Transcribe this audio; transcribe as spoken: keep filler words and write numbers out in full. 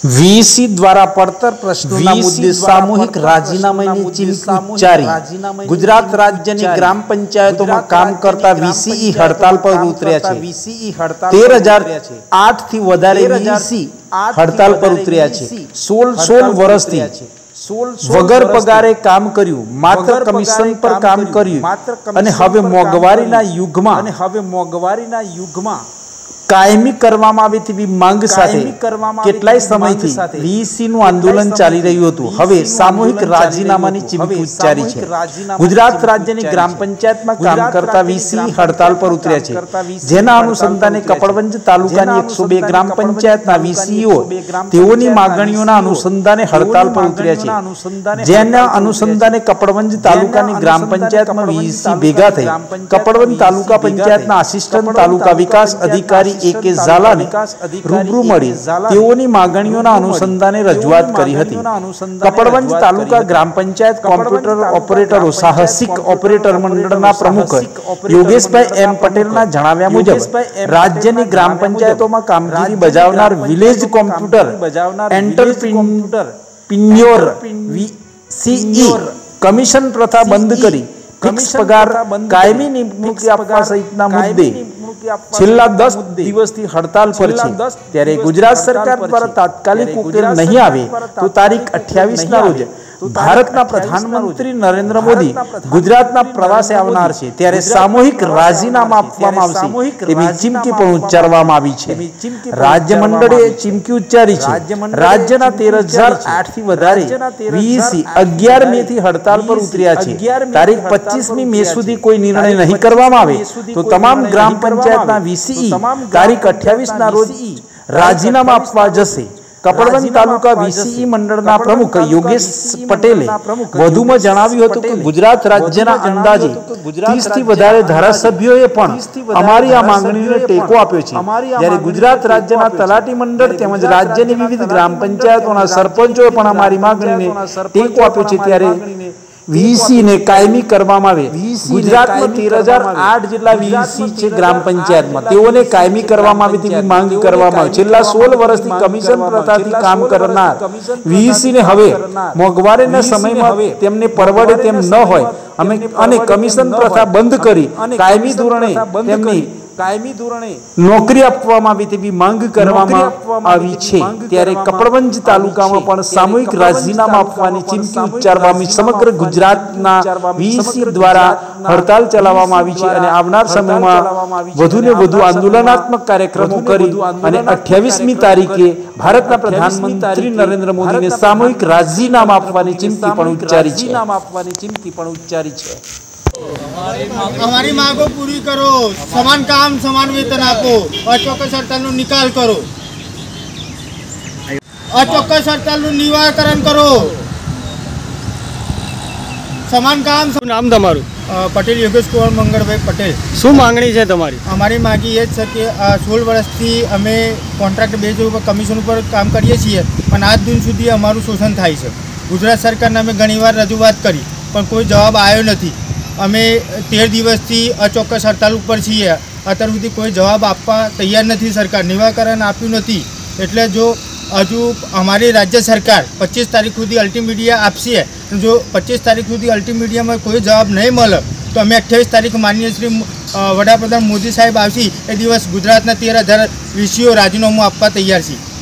VC द्वारा પડતર પ્રશ્નોના મુદ્દે સામૂહિક રાજીનામાની ચીમકી ઉચ્ચારી। ગુજરાત રાજ્યની ગ્રામ પંચાયતોમાં કામ કરતા વીસી હડતાલ પર ઉતર્યા છે। તેર હજાર આઠ થી વધારે વીસી હડતાલ પર ઉતર્યા છે। સોળ સોળ વર્ષથી વગર પગારે કામ કર્યું, માત્ર કમિશન પર કામ કર્યું અને હવે મોંઘવારીના યુગમાં અને હવે મોંઘવારીના યુગમાં કાયમી કરવામાં આવે તેવી માંગ સાથે કેટલાય સમયથી વીસી નું આંદોલન ચાલી રહ્યું હતું। હવે સામૂહિક રાજીનામાની ચીમકી ઉચ્ચારી છે। ગુજરાત રાજ્યની ગ્રામ પંચાયતમાં કામ કરતા વીસી હડતાલ પર ઉતર્યા છે, જેના અનુસંધાને કપડવંજ તાલુકાની એકસો બે ગ્રામ પંચાયતના વીસીઓ તેઓની માંગણીઓના અનુસંધાને હડતાલ પર ઉતર્યા છે। જેના અનુસંધાને કપડવંજ તાલુકાની ગ્રામ પંચાયતમાં વીસી ભેગા થઈ કપડવંજ તાલુકા પંચાયતના આસિસ્ટન્ટ તાલુકા વિકાસ અધિકારી એકે ઝાલાને રૂબરૂ મળી તેઓની માંગણીઓના અનુસંધાને રજૂઆત કરી હતી। કપડવંજ તાલુકા ગ્રામ પંચાયત કોમ્પ્યુટર ઓપરેટરો સાહસિક ઓપરેટર મંડળના પ્રમુખ યોગેશભાઈ એમ પટેલના જણાવ્યા મુજબ રાજ્યની ગ્રામ પંચાયતોમાં કામગીરી બજાવનાર village computer entrepreneur VCE commission પ્રથા બંધ કરી ફિક્સ પગાર, કાયમી નિયુક્તિ આપવા સહિતના મુદ્દે છેલ્લા દસ દિવસથી હડતાલ પર છે। ત્યારે ગુજરાત સરકાર દ્વારા તાત્કાલિક ઉકેલ નહીં આવે તો તારીખ અઠ્યાવીસ ના રોજ ભારતના પ્રધાનમંત્રી નરેન્દ્ર મોદી ગુજરાતના પ્રવાસે આવનાર છે, ત્યારે સામૂહિક રાજીનામા આપવામાં આવશે તેવી ચીમકી પણ ઉચ્ચારવામાં આવી છે। રાજ્ય મંડળે ચીમકી ઉચ્ચારી છે। રાજ્યના તેર હજાર આઠ થી વધારે વીસી અગિયાર મે થી હડતાલ પર ઉતર્યા છે। તારીખ પચીસમી મે સુધી કોઈ નિર્ણય નહીં કરવામાં આવે તો તમામ ગ્રામ પંચાયતના વીસી તારીખ અઠ્યાવીસ ના રોજ રાજીનામા આપવા જશે। કપડવંજ તાલુકા વીસીઈ મંડળના પ્રમુખ યોગેશ પટેલે વધુમાં જણાવ્યું હતું કે ગુજરાત રાજ્યના અંદાજે ત્રીસ થી વધારે ધારાસભ્યોએ પણ અમારી આ માંગણીને ટેકો આપ્યો છે, જ્યારે ગુજરાત રાજ્યના તલાટી મંડળ તેમજ રાજ્યની વિવિધ ગ્રામ પંચાયતોના સરપંચોએ પણ અમારી માંગણીને ટેકો આપ્યો છે, ત્યારે વીસી ને કાયમી કરવામાં આવે। ગુજરાતમાં તેર હજાર આઠ જેટલા વીસી છે ગ્રામ પંચાયતમાં, તેઓને કાયમી કરવામાં આવે તેવી માંગ કરવામાં આવે। છેલ્લા સોળ વર્ષથી કમિશન પ્રથાથી કામ કરનાર વીસી ને હવે મોંઘવારીના સમયમાં તેમને પરવડે તેમ ન હોય અમે અને કમિશન પ્રથા બંધ કરી કાયમી ધોરણે તેમની કાયમી ધોરણે નોકરી આપવામાં આવી તેવી માંગ કરવામાં આવી છે। ત્યારે કપડવંજ તાલુકામાં પણ સામૂહિક રાજીનામા આપવાની ચીમકી ઉચ્ચારવામાં સમગ્ર ગુજરાતના વીસી દ્વારા હડતાલ ચલાવવામાં આવી છે અને આવનાર સમયમાં વધુને વધુ આંદોલનાત્મક કાર્યક્રમો કરી અને અઠ્યાવીસમી તારીખે ભારતના પ્રધાનમંત્રી નરેન્દ્ર મોદીને સામૂહિક રાજીનામા આપવાની ચીમકી પણ ઉચ્ચારી છે આપવાની ચીમકી પણ ઉચ્ચારી છે। हमारी मांगों पूरी करो, समान काम समान वेतन आपो, अचोक्कस हड़ताल निकाल करो, अचोक्कस हड़ताल निवारण करो, समान काम। नाम तमारू? पटेल योगेश कुमार मंगलभाई पटेल। शू मांगणी है तमारी? અમારી માંગણી એ છે કે આ સોળ વર્ષથી અમે કોન્ટ્રાક્ટ બેઝ ઉપર કમિશન ઉપર કામ કરીએ છીએ, પણ આજ દિન સુધી અમારું શોષણ થાય છે। ગુજરાત સરકારને અમે ઘણીવાર રજૂઆત કરી પણ કોઈ જવાબ આવ્યો નથી। અમે તેર દિવસથી અચોક્કસ હડતાલ ઉપર છીએ, અત્યાર સુધી કોઈ જવાબ આપવા તૈયાર નથી, સરકાર નિરાકરણ આપ્યું નથી। એટલે જો હજુ અમારી રાજ્ય સરકાર પચીસ તારીખ સુધી અલ્ટિમીડિયા આપશે, જો પચીસ તારીખ સુધી અલ્ટિમીડિયામાં કોઈ જવાબ નહીં મળે તો અમે અઠ્યાવીસ તારીખ માનનીય શ્રી વડાપ્રધાન મોદી સાહેબ આવશે એ દિવસ ગુજરાતના તેર હજાર વીસીઓ રાજીનામું આપવા તૈયાર છીએ।